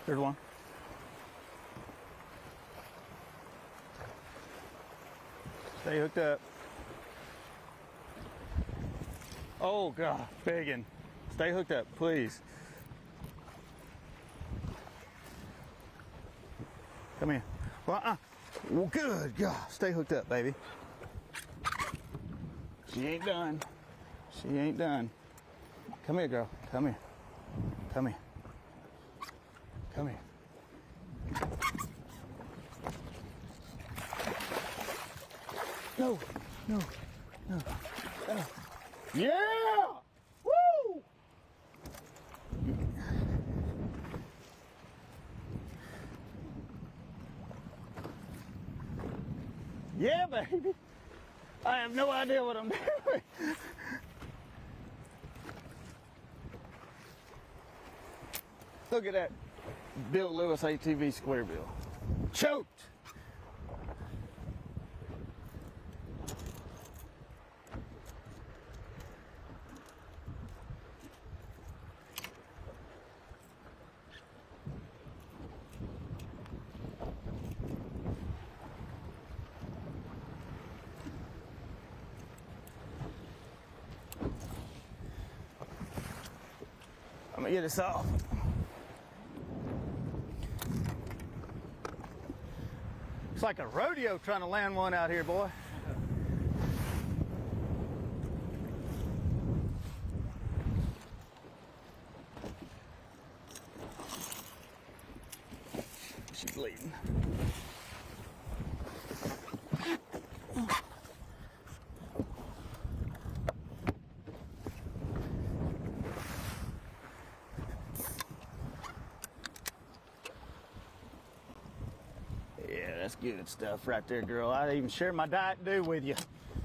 There's one. Stay hooked up. Oh God, begging. Stay hooked up, please. Come here. Well, good God. Stay hooked up, baby. She ain't done. She ain't done. Come here, girl. Come here. Come here. Come here. No, no, no, no. Yeah! Woo! Yeah, baby. I have no idea what I'm doing. Look at that Bill Lewis ATV square bill. Choked. I'm gonna get this off. It's like a rodeo trying to land one out here, boy. She's bleeding. Yeah, that's good stuff right there, girl. I even share my Diet Dew with you.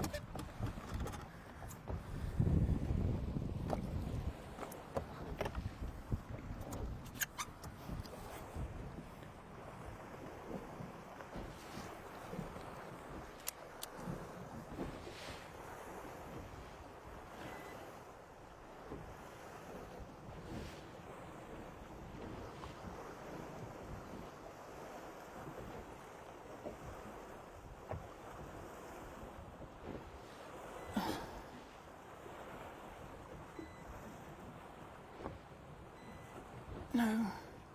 No.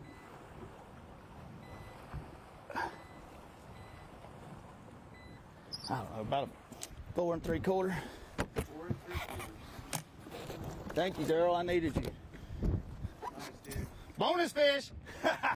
I don't know, about a 4 3/4. 4 3/4. Thank you, girl. I needed you. Nice, dude. Bonus fish.